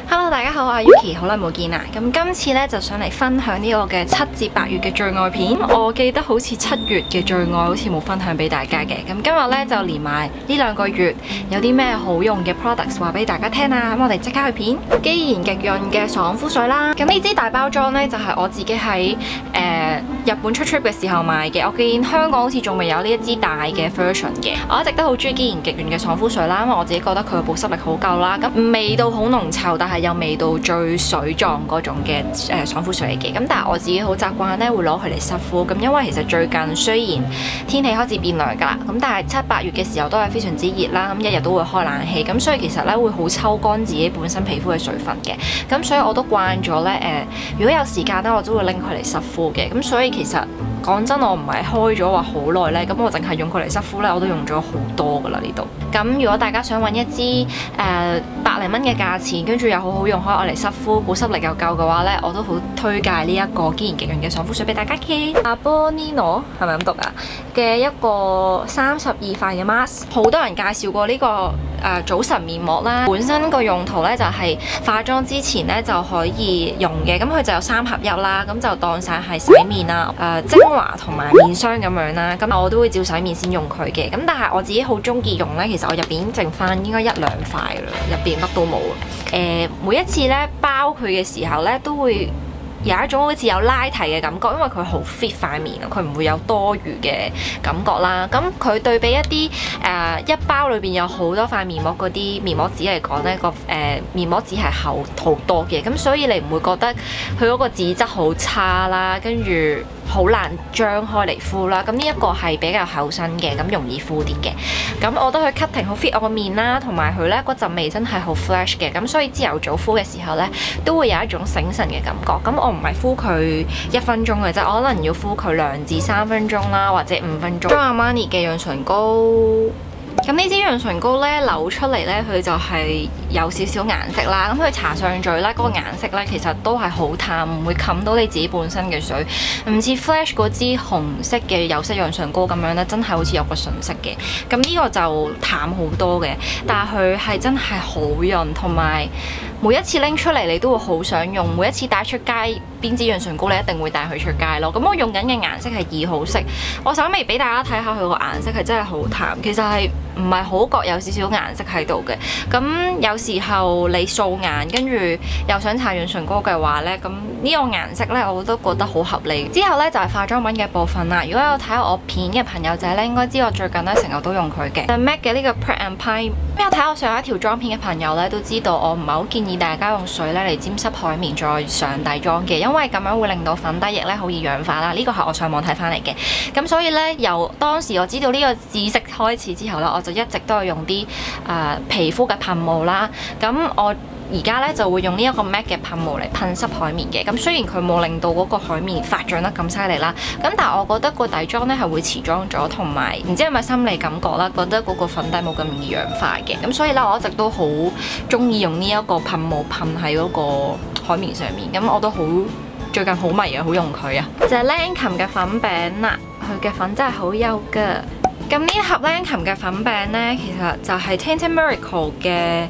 Hello， 大家好，我係 Yuki， 好耐冇見啦。咁今次咧就上嚟分享呢個嘅7至8月嘅最愛片。我記得好似7月嘅最愛好似冇分享俾大家嘅。咁今日咧就連埋呢2個月有啲咩好用嘅 products 話俾大家聽啊。咁我哋即刻去片。既然極潤嘅爽膚水啦，咁呢支大包裝咧就係我自己喺日本出 trip 嘅時候買嘅。我見香港好似仲未有呢一支大嘅 version 嘅。我一直都好中意既然極潤嘅爽膚水啦，因為我自己覺得佢嘅保濕力好夠啦。咁味道好濃稠，但係又味道最水狀嗰種嘅爽膚水嚟嘅。咁但係我自己好習慣咧會攞佢嚟濕敷。咁因為其實最近雖然天氣開始變涼㗎啦，咁但係7、8月嘅時候都係非常之熱啦。咁一日都會開冷氣，咁所以其實咧會好抽乾自己本身皮膚嘅水分嘅。咁所以我都慣咗咧如果有時間咧，我都會拎佢嚟濕敷嘅。咁所以其實講真，我唔係開咗話好耐咧，咁我淨係用佢嚟濕敷咧，我都用咗好多㗎啦呢度。咁如果大家想揾一支百零蚊嘅價錢，跟住又好好用，可以愛嚟濕敷，保濕力又夠嘅話咧，我都好推介呢一個既然極潤嘅爽膚水俾大家嘅。Abonino 係咪咁讀啊？嘅一個32塊嘅 mask， 好多人介紹過呢個早晨面膜啦。本身個用途咧就係化妝之前咧就可以用嘅，咁佢就有3合1啦，咁就當晒係洗面啊、精華同埋面霜咁樣啦。咁我都會照洗面先用佢嘅。咁但係我自己好中意用咧，其實我入邊剩翻應該1、2塊啦，入邊乜都冇。每一次咧包佢嘅時候咧都會有一種好似有拉提嘅感覺，因為佢好 fit 塊面啊，佢唔會有多餘嘅感覺啦。咁佢對比一啲一包裏邊有好多塊面膜嗰啲面膜紙嚟講呢，個面膜紙係厚好多嘅，咁所以你唔會覺得佢嗰個紙質好差啦，跟住好難張開嚟敷啦。咁呢一個係比較厚身嘅，咁容易敷啲嘅。咁我覺得佢 cutting 好 fit 我個面啦，同埋佢呢嗰陣味真係好 fresh 嘅。咁所以朝頭早敷嘅時候呢，都會有一種醒神嘅感覺。咁我唔係敷佢1分鐘嘅啫，我可能要敷佢2至3分鐘啦，或者5分鐘。Armani 嘅潤唇膏。咁呢支潤唇膏咧扭出嚟咧，佢就係有少少顏色啦。咁佢搽上嘴咧，嗰個顏色咧其實都係好淡，唔會冚到你自己本身嘅水，唔似 Flash 嗰支紅色嘅有色潤唇膏咁樣咧，真係好似有個唇色嘅。咁呢個就淡好多嘅，但係佢係真係好潤，同埋每一次拎出嚟你都會好想用，每一次帶出街邊支潤唇膏你一定會帶佢出街咯。咁我用緊嘅顏色係2號色，我稍微俾大家睇下佢個顏色係真係好淡，其實係唔係好覺有少少顏色喺度嘅。咁有時候你素顏跟住又想搽潤唇膏嘅話呢，咁呢個顏色呢，我都覺得好合理。之後呢，就係化妝品嘅部分啦。如果有睇我片嘅朋友仔呢，應該知我最近呢成日都用佢嘅。MAC 嘅呢個 Pret and Pine， 有睇我上一條妝片嘅朋友呢，都知道我唔係好建議大家用水呢嚟沾濕海綿再上底妝嘅，因為咁樣會令到粉底液呢好易氧化啦。呢個係我上網睇翻嚟嘅。咁所以呢，由當時我知道呢個知識開始之後呢，我就一直都係用啲皮膚嘅噴霧啦。咁我而家咧就會用呢一個 MAC 嘅噴霧嚟噴濕海綿嘅。咁雖然佢冇令到嗰個海綿發脹得咁犀利啦，咁但係我覺得個底妝咧係會持妝咗，同埋唔知係咪心理感覺啦，覺得嗰個粉底冇咁容易氧化嘅。咁所以咧我一直都好中意用呢一個噴霧噴喺嗰個海綿上面。咁我都最近好迷啊，好用佢啊。就係 Lancome 嘅粉餅啦，佢嘅粉真係好幼㗎。咁呢一盒 Lancome 嘅粉餅咧，其實就係 Tinte Miracle 嘅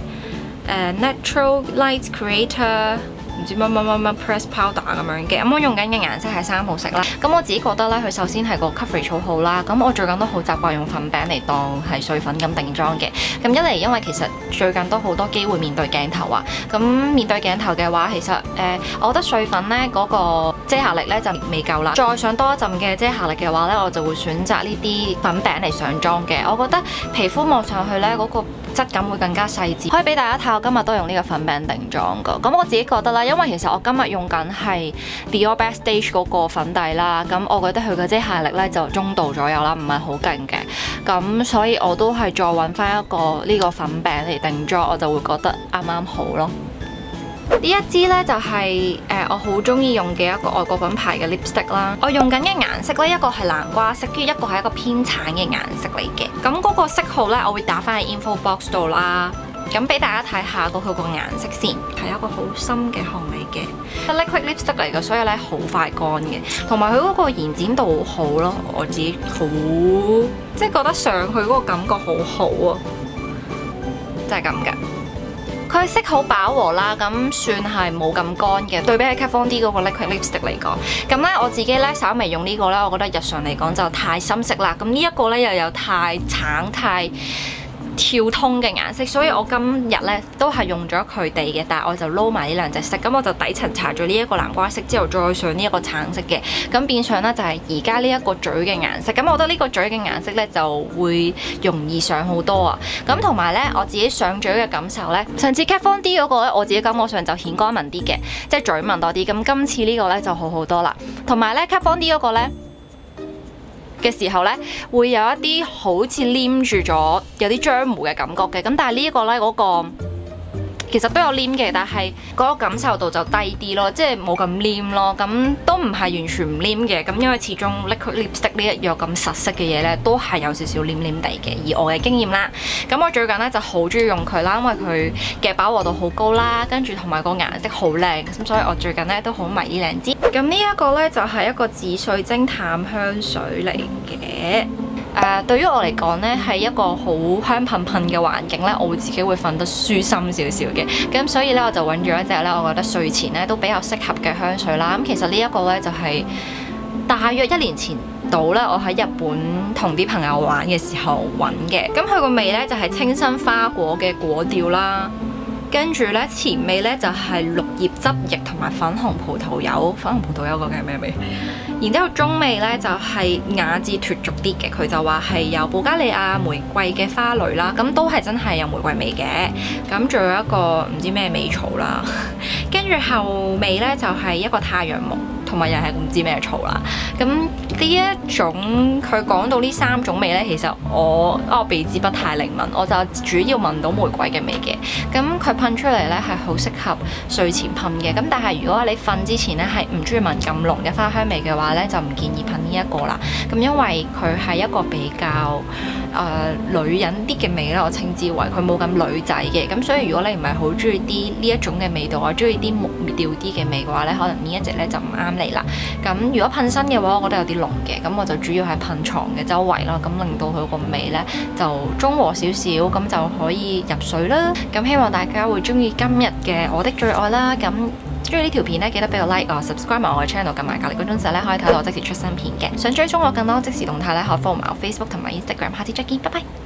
Natural Light Creator 唔知乜 Press Powder 咁樣嘅。咁我用緊嘅顏色係3號色啦。咁我自己覺得咧，佢首先係個 coverage 好好啦。咁我最近都好習慣用粉餅嚟當係碎粉咁定妝嘅。咁一嚟因為其實最近都好多機會面對鏡頭啊。咁面對鏡頭嘅話，其實我覺得碎粉咧嗰個遮瑕力咧就未夠啦。再上多一陣嘅遮瑕力嘅話咧，我就會選擇呢啲粉餅嚟上妝嘅。我覺得皮膚望上去咧嗰個質感會更加細緻。可以俾大家睇，我今日都用呢個粉餅定妝㗎。咁我自己覺得啦，因為其實我今日用緊係 Dior Backstage 嗰個粉底啦，咁我覺得佢嘅遮瑕力咧就中度左右啦，唔係好勁嘅。咁所以我都係再揾翻一個呢個粉餅嚟定妝，我就會覺得啱啱好咯。呢一支呢，就係我好中意用嘅一個外國品牌嘅 lipstick 啦。我用緊嘅顏色呢，一個係南瓜色，跟住一個係一個偏橙嘅顏色嚟嘅。咁嗰個色號呢，我會打翻喺 info box 度啦。咁俾大家睇下佢個顏色先，係一個好深嘅紅嚟嘅 liquid lipstick 嚟嘅，所以咧好快乾嘅，同埋佢嗰個延展度好好咯，我自己好即係覺得上去嗰個感覺好好啊，真係咁嘅。佢佢係色好飽和啦，咁算係冇咁乾嘅，對比起 Kat Von D 嗰個 liquid lipstick 嚟講。咁咧我自己咧稍微用呢個咧，我覺得日常嚟講就太深色啦。咁呢一個咧又有太橙太跳通嘅顏色，所以我今日咧都係用咗佢哋嘅，但係我就撈埋呢兩隻色，咁我就底層搽咗呢一個南瓜色之後，再上呢一個橙色嘅，咁變相咧就係而家呢一個嘴嘅顏色。咁我覺得呢個嘴嘅顏色咧就會容易上好多啊。咁同埋咧我自己上嘴嘅感受咧，上次 Kat Von D 嗰個咧我自己感覺上就顯乾紋啲嘅，即係嘴紋多啲。咁今次呢個咧就好好多啦。同埋咧 Kat Von D 嗰個咧嘅時候咧，會有一啲好似黏住咗，有啲漿糊嘅感覺嘅。咁但係呢一個咧嗰個其實都有黏嘅，但係嗰個感受度就低啲咯，即係冇咁黏咯。咁都唔係完全唔黏嘅。咁因為始終 liquid lipstick 呢一樣咁實色嘅嘢咧，都係有少少黏黏地嘅。以我嘅經驗啦，咁我最近咧就好中意用佢啦，因為佢嘅飽和度好高啦，跟住同埋個顏色好靚，咁所以我最近咧都好迷呢兩支。咁呢一個咧就係一個紫水晶淡香水嚟嘅。對於我嚟講咧，係一個好香噴噴嘅環境咧，我會自己會瞓得舒心少少嘅。咁所以咧，我就揾咗一隻咧，我覺得睡前咧都比較適合嘅香水啦。咁其實呢一個咧就係大約1年前度咧，我喺日本同啲朋友玩嘅時候揾嘅。咁佢個味咧就係清新花果嘅果調啦。跟住咧前味咧就係綠葉汁液同埋粉紅葡萄柚。粉紅葡萄柚究竟係咩味？然之後中味咧就係雅致脫俗啲嘅，佢就話係有保加利亞玫瑰嘅花蕾啦，咁都係真係有玫瑰味嘅。咁仲有一個唔知咩味草啦，跟住後味咧就係一個太陽木，同埋又係唔知咩草啦。咁呢一種佢講到呢3種味咧，其實我鼻子不太靈敏，我就主要聞到玫瑰嘅味嘅。咁佢噴出嚟咧係好適合睡前噴嘅。咁但係如果你瞓之前咧係唔中意聞咁濃嘅花香味嘅話咧，就唔建議噴呢一個啦。咁因為佢係一個比較女人啲嘅味咧，我稱之為佢冇咁女仔嘅。咁所以如果你唔係好中意啲呢一種嘅味道，我中意啲木調啲嘅味嘅話咧，可能呢一隻咧就唔啱你啦。咁如果噴身嘅話，我覺得有啲濃嘅，咁我就主要係噴床嘅周圍啦，咁令到佢個味咧就中和少少，咁就可以入睡啦。咁希望大家會中意今日嘅我的最愛啦。咁中意呢條片咧，記得俾個 like subscribe 埋我嘅 channel， 撳埋隔離嗰鐘仔咧，可以睇到我即時出新片嘅。想追蹤我更多即時動態咧，可以 follow 埋我 Facebook 同埋 Instagram。下次再見，拜拜。